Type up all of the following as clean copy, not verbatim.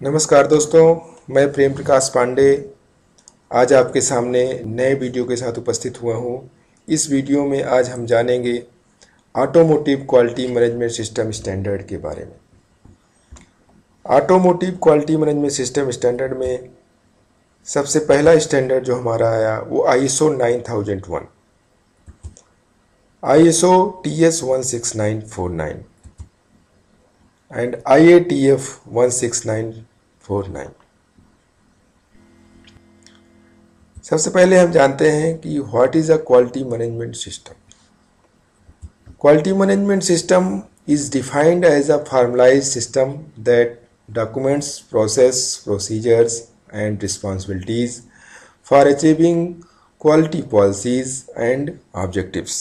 नमस्कार दोस्तों, मैं प्रेम प्रकाश पांडे आज आपके सामने नए वीडियो के साथ उपस्थित हुआ हूँ। इस वीडियो में आज हम जानेंगे automotive quality management system standard के बारे में। Automotive quality management system standard में सबसे पहला स्टैंडर्ड जो हमारा आया वो ISO 9001, ISO TS 16949 and IATF 16949। सबसे पहले हम जानते हैं कि what is a quality management system. Quality management system is defined as a formalized system that documents process, procedures, and responsibilities for achieving quality policies and objectives.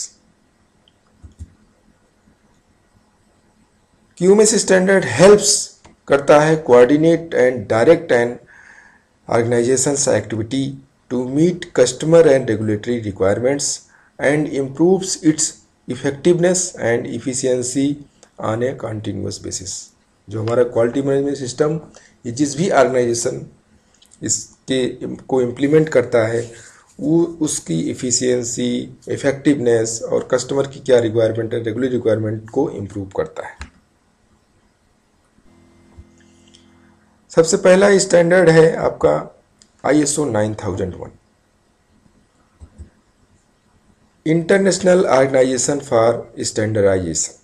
QMS standard helps करता है coordinate and direct an organization's activity to meet customer and regulatory requirements and improves its effectiveness and efficiency on a continuous basis. जो हमारा quality management system ये जिस भी organisation इसके को implement करता है वो उसकी इफ़िशियंसी, इफ़ेक्टिवनेस और कस्टमर की क्या रिक्वायरमेंट है, रेगुलर रिक्वायरमेंट को इम्प्रूव करता है। सबसे पहला स्टैंडर्ड है आपका ISO 9001, international organization for standardization.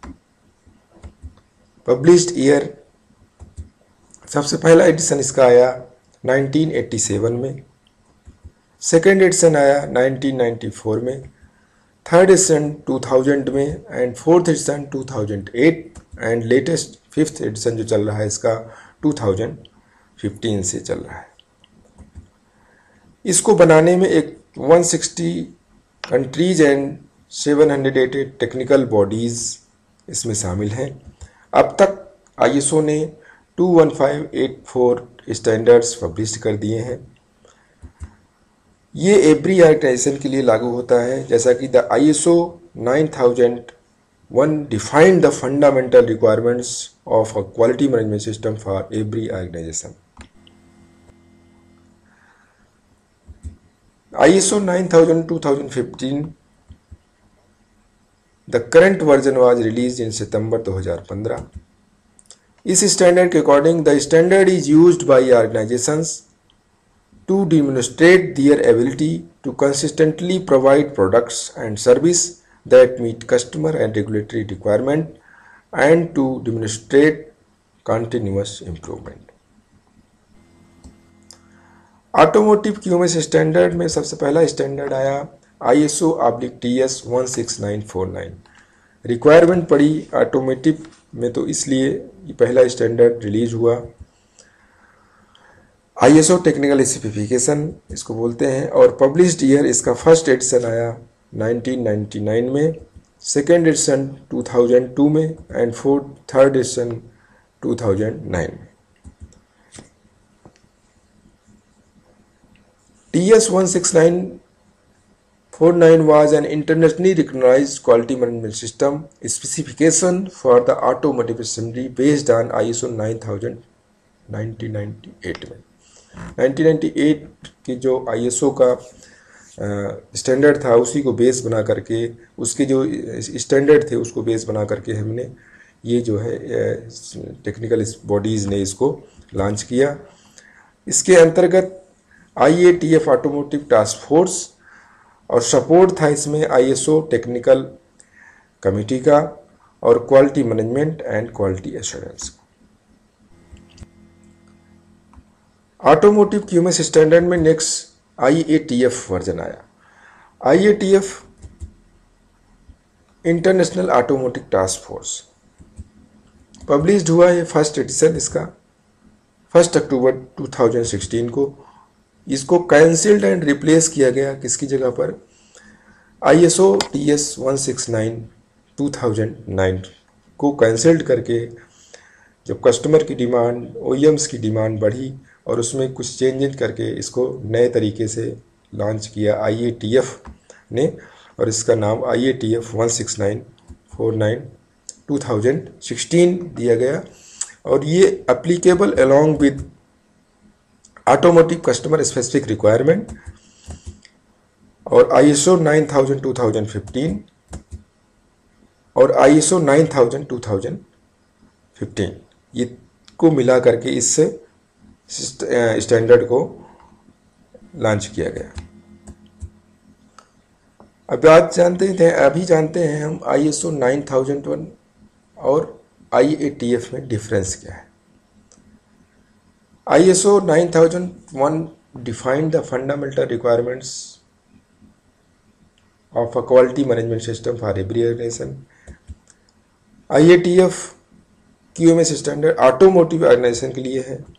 Published year सबसे पहला एडिशन इसका आया 1987 में, सेकेंड एडिशन आया 1994 में, थर्ड एडिशन 2000 में and fourth edition 2008 and latest fifth edition जो चल रहा है इसका 2015 से चल रहा है। इसको बनाने में एक 160 कंट्रीज एंड 780 टेक्निकल बॉडीज इसमें शामिल हैं। अब तक ISO ने 21584 स्टैंडर्ड्स पब्लिश कर दिए हैं। ये एवरी ऑर्गेनाइजेशन के लिए लागू होता है, जैसा कि the ISO 9001 defined the fundamental requirements of a quality management system for every organization. ISO 9000 2015 the current version was release in September 2015। इस स्टैंडर्ड के according the standard is used by organizations to demonstrate their ability to consistently provide products and service that meet customer and regulatory requirement and to demonstrate continuous improvement. Automotive QMS standard में सबसे पहला standard आया ISO/TS 16949। Requirement पड़ी automotive में तो इसलिए ये पहला स्टैंडर्ड रिलीज हुआ। ISO टेक्निकल स्पेसिफिकेशन इसको बोलते हैं और पब्लिश्ड ईयर इसका फर्स्ट एडिशन आया 1999 में, सेकेंड एडिशन 2002 में एंड थर्ड एडिशन 2009 में। TS 16949 was an internationally recognized quality management system specification for the automotive assembly based on ISO 9000 1998 में। 1998 की जो ISO का स्टैंडर्ड था उसी को बेस बना करके, उसके जो स्टैंडर्ड थे उसको बेस बना करके हमने ये जो है टेक्निकल बॉडीज़ ने इसको लॉन्च किया। इसके अंतर्गत IATF ऑटोमोटिव टास्क फोर्स और सपोर्ट था इसमें ISO टेक्निकल कमेटी का और quality management and quality assurance. Automotive QMS standard में नेक्स्ट IATF वर्जन आया। IATF international automotive task force published हुआ है फर्स्ट एडिशन इसका 1 अक्टूबर 2016 को। इसको कैंसिल्ड एंड रिप्लेस किया गया किसकी जगह पर, ISO TS 169 2009 को कैंसिल्ड करके जब कस्टमर की डिमांड, OEMs की डिमांड बढ़ी और उसमें कुछ चेंजेस करके इसको नए तरीके से लॉन्च किया IATF ने और इसका नाम IATF 16949 2016 दिया गया और ये applicable along with automotive customer specific requirement और ISO 9000 2015 और ISO 9000 2015 ये को मिला करके इस स्टैंडर्ड को लॉन्च किया गया। अभी जानते हैं हम ISO 9001 और IATF में डिफरेंस क्या है। ISO 9001 defined the fundamental requirements of a quality management system for every organization. IATF QMS standard automotive organization के लिए है।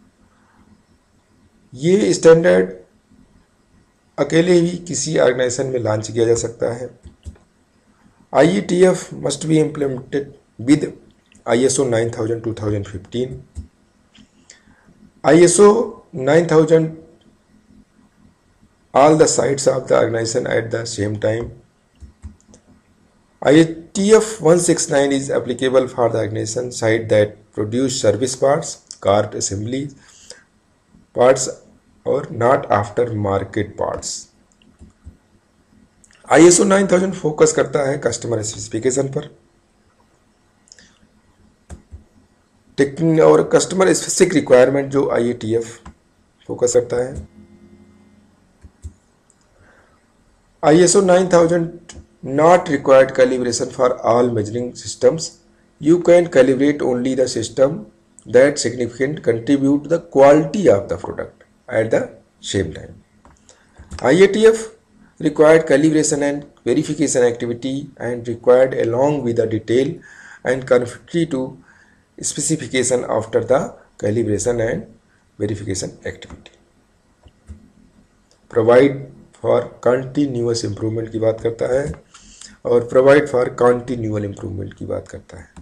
ये स्टैंडर्ड अकेले ही किसी ऑर्गेनाइजेशन में लॉन्च किया जा सकता है। IATF must be implemented with ISO 9000 2015. ISO 9000 all the sites of the organization at the same time. IATF 169 is applicable for the organization site that produce service parts, car assembly parts or not after market parts. ISO 9000 focus करता है customer specification पर और customer specific requirement जो IATF focus करता है। ISO 9000 not required calibration for all measuring systems. You can calibrate only the system that significantly contribute to the quality of the product at the same time. IATF required calibration and verification activity and required along with the detail and conformity to specification after the calibration and verification activity. Provide for continuous improvement की बात करता है और provide for continual improvement की बात करता है।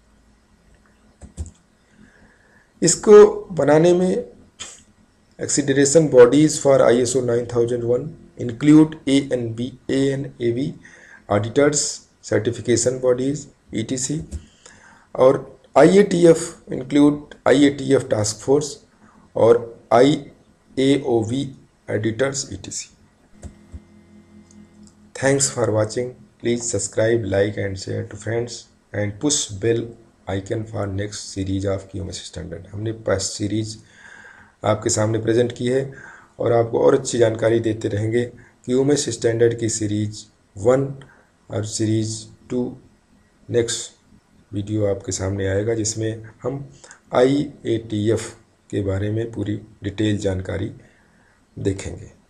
इसको बनाने में accreditation bodies for ISO 9001 include ANAB auditors, certification bodies, etc. और IATF include IATF task force और IAOV editors, etc. Thanks for watching. Please subscribe, like and share to friends and push bell icon for next series of QMS standard. हमने पास series आपके सामने present की है और आपको और अच्छी जानकारी देते रहेंगे। QMS स्टैंडर्ड की सीरीज 1 और सीरीज 2 नेक्स्ट वीडियो आपके सामने आएगा जिसमें हम IATF के बारे में पूरी डिटेल जानकारी देखेंगे।